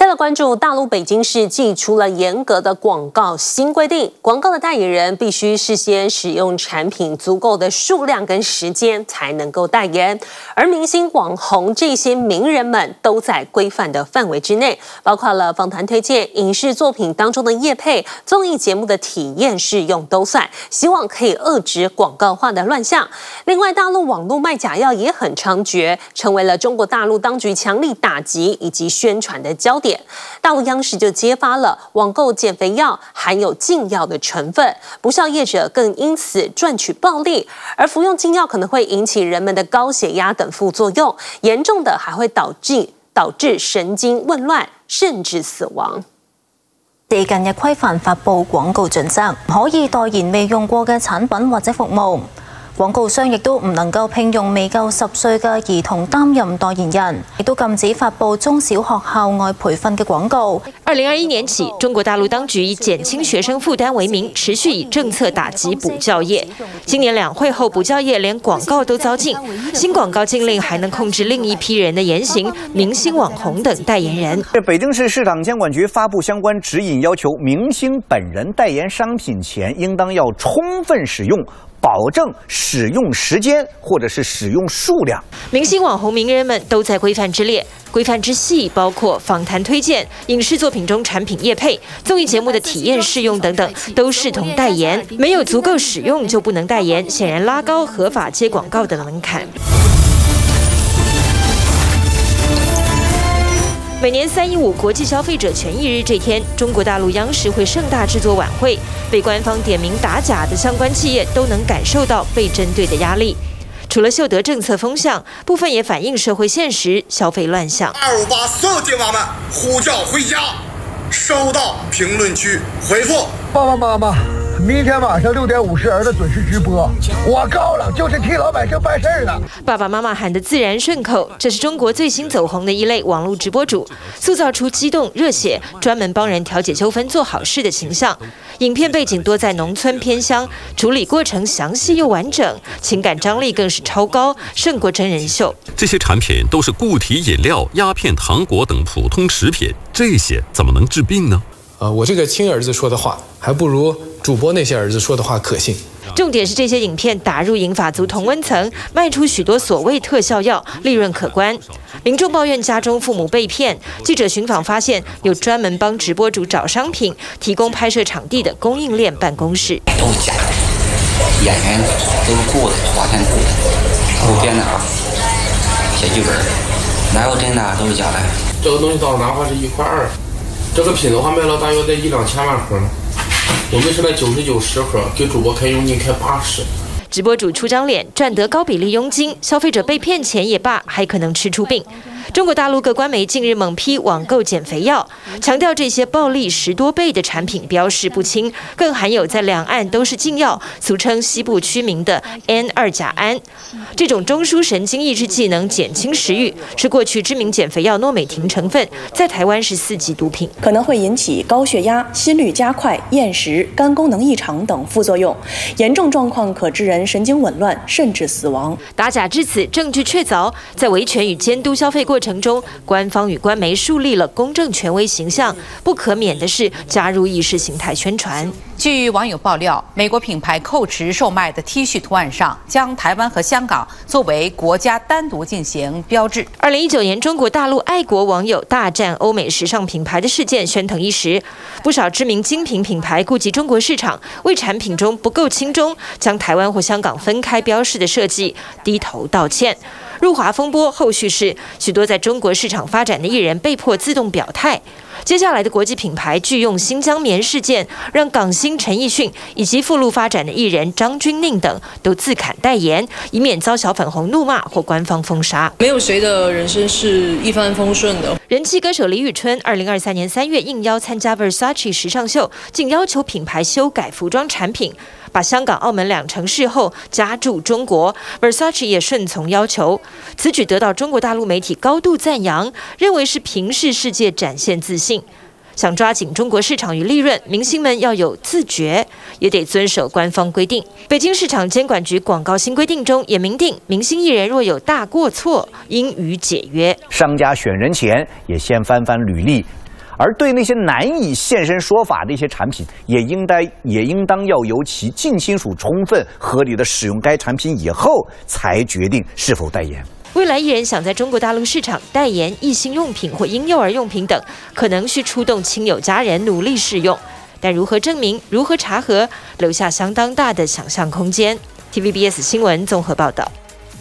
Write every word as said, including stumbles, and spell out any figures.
再来关注大陆北京市祭出了严格的广告新规定，广告的代言人必须事先使用产品足够的数量跟时间才能够代言，而明星网红这些名人们都在规范的范围之内，包括了访谈推荐、影视作品当中的业配、综艺节目的体验试用都算，希望可以遏制广告化的乱象。另外，大陆网络卖假药也很猖獗，成为了中国大陆当局强力打击以及宣传的焦点。大陆央视就揭发了网购减肥药含有禁药的成分，不肖业者更因此赚取暴利，而服用禁药可能会引起人们的高血压等副作用，严重的还会導致導致神經紊亂，甚至死亡。 近日規範發布廣告準則，可以代言未用過嘅產品或者服務。廣告商亦都唔能夠聘用未夠十歲嘅兒童擔任代言人，亦都禁止發布中小學校外培訓嘅廣告。 二零二一年起，中國大陸當局以減輕學生負擔為名，持續以政策打擊補教業。今年兩會後，補教業連廣告都遭禁，新廣告禁令還能控制另一批人的言行，明星網紅等代言人。 北京市市場監管局發布相關指引，要求明星本人代言商品前，應當要充分使用。保證使用時間或者是使用數量。 明星網紅名人們都在規範之列，規範之細包括訪談推薦、影視作品中產品業配、綜藝節目的體驗試用等等，都視同代言。沒有足夠使用就不能代言，顯然拉高合法接廣告的門檻。每年三一五國際消費者權益日這天，中國大陸央視會盛大製作晚會，被官方點名打假的相關企業都能感受到被針對的壓力。除了嗅得政策風向，部分也反映社會現實，消費亂象。 二五八所有爹媽們呼叫回家，收到評論區回復。 爸爸媽媽，明天晚上六點五十兒子準時直播，我高冷就是替老百姓辦事的。 爸爸媽媽喊得自然順口，這是中國最新走紅的一類網絡直播主，塑造出激動熱血、專門幫人調解糾紛、做好事的形象。影片背景多在農村偏鄉，處理過程詳細又完整，情感張力更是超高，勝過真人秀。 這些產品都是固體飲料、鴉片、糖果等普通食品，這些怎麼能治病呢？ 呃，我這個親兒子說的話，還不如主播那些兒子說的話可信。 重點是這些影片打入銀髮族同溫層，賣出許多所謂特效藥，利潤可觀。民眾抱怨家中父母被騙，記者尋訪發現有專門幫直播主找商品、提供拍攝場地的供應鏈辦公室。 都是假的，演員都是雇的，花錢雇的，胡編的啊，寫劇本，哪有真的都是假的。 這個東西到哪怕是一塊二，這個品的話賣了大約在一兩千萬盒呢。我們是在九十九十盒，給主播開佣金開八十。 直播主出張臉賺得高比例佣金，消費者被騙錢也罷，還可能吃出病。中國大陸各官媒近日猛批網購減肥藥，強調這些暴利十多倍的產品標示不清，更含有在兩岸都是禁藥，俗稱西部曲名的 N 二甲胺。這種中樞神經抑制劑能減輕食慾，是過去知名減肥藥諾美婷成分，在台灣是四級毒品， 可能會引起高血壓、心率加快、厭食、肝功能異常等副作用，嚴重狀況可致人神經紊亂，甚至死亡。 打假至此，證據確鑿，在維權與監督消費過程中，官方與官媒樹立了公正權威形象，不可免的是加入意識形態宣傳。 據網友爆料，美國品牌蔻馳售賣的 T 恤圖案上，將台灣和香港作為國家單獨進行標誌。 二零一九年，中國大陸愛國網友大戰歐美時尚品牌的事件喧騰一時，不少知名精品品牌顧及中國市場，為產品中不夠親中，將台灣或香港分開標示的設計低頭道歉。入華風波後續是許多在中國市場發展的藝人被迫自動表態。接下來的國際品牌拒用新疆棉事件，讓港星陳奕迅以及赴陸發展的藝人張鈞甯等都自砍代言，以免遭小粉紅怒罵或官方封殺。 沒有誰的人生是一帆風順的。 人氣歌手李宇春二零二三年三月應邀參加 Versace 時尚秀，竟要求品牌修改服裝產品，把香港、澳門兩城市後加駐中國 ，Versace 也順從要求。此舉得到中國大陸媒體高度讚揚，認為是平視世界、展現自信。想抓緊中國市場與利潤，明星們要有自覺，也得遵守官方規定。北京市場監管局廣告新規定中也明定，明星藝人若有大過錯，應予解約。 商家選人前也先翻翻履歷。 而对那些难以现身说法的一些产品，也应该也应当要由其近亲属充分合理的使用该产品以后，才决定是否代言。 未来艺人想在中国大陆市场代言异性用品或婴幼儿用品等，可能需出动亲友家人努力试用，但如何证明、如何查核，留下相当大的想象空间。T V B S 新闻综合报道。